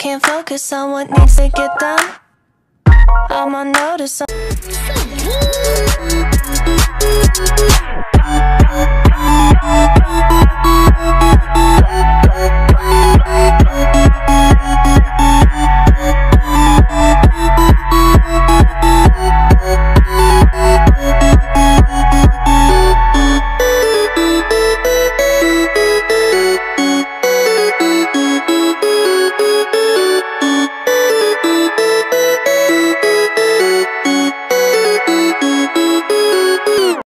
can't focus on what needs to get done. I'm on notice.